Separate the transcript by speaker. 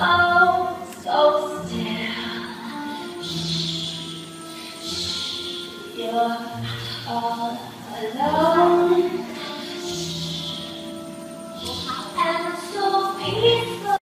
Speaker 1: Oh, so still. You're all alone. And so peaceful.